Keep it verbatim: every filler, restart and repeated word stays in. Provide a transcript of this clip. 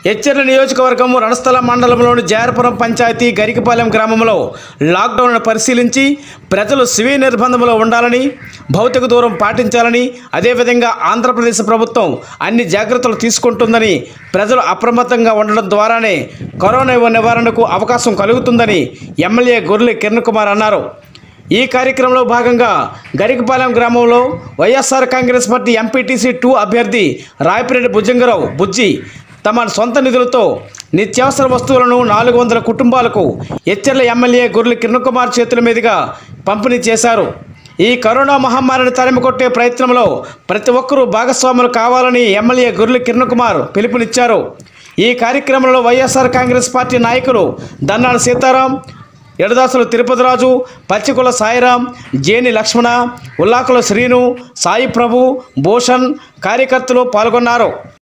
ఎచ్చెర్ల నియోజకవర్గం రణస్థల మండలంలోని జారపురం పంచాయతీ గరికపాలెం గ్రామంలో లాక్డౌన్ను పరిశీలించి ప్రజలు స్వీయ నిర్బంధంలో ఉండాలని, భౌతిక దూరం పాటించాలని, అదేవిధంగా ఆంధ్రప్రదేశ్ ప్రభుత్వం అన్ని జాగ్రత్తలు తీసుకుంటుందని, ప్రజలు అప్రమత్తంగా ఉండడం ద్వారానే కరోనా నివారణకు అవకాశం కలుగుతుందని ఎమ్మెల్యే గొర్రెల కిరణ్ కుమార్ అన్నారు. ఈ కార్యక్రమంలో భాగంగా గరికపాలెం గ్రామంలో YSR Congress party MPTC two అభ్యర్థి రాయపిరెడ్డి భుజంగరావు బుజ్జి తమ సొంత నిధులతో నిత్యావసర వస్తువులను నాలుగు వందల కుటుంబాలకు ఎచ్చెర్ల ఎమ్మెల్యే గొర్రెల కిరణ్ కుమార్ చేతుల మీదుగా పంపిణీ చేశారు. ఈ కరోనా మహమ్మారిని తరిమికొట్టే ప్రయత్నంలో ప్రతి ఒక్కరూ భాగస్వాములు కావాలని ఎమ్మెల్యే గొర్రెల కిరణ్ కుమార్ పిలుపునిచ్చారు. ఈ కార్యక్రమంలో వైఎస్ఆర్ కాంగ్రెస్ పార్టీ నాయకులు దన్నాల సీతారాం, ఎడదాసులు తిరుపతిరాజు, పచ్చికుల సాయిరాం, జేని లక్ష్మణ, ఉల్లాకుల శ్రీను, సాయి ప్రభు, భూషణ్ కార్యకర్తలు పాల్గొన్నారు.